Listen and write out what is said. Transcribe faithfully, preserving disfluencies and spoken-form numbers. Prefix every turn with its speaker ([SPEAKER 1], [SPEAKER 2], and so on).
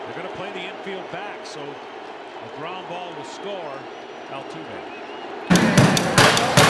[SPEAKER 1] They're going to play the infield back, so a ground ball will score Altuve.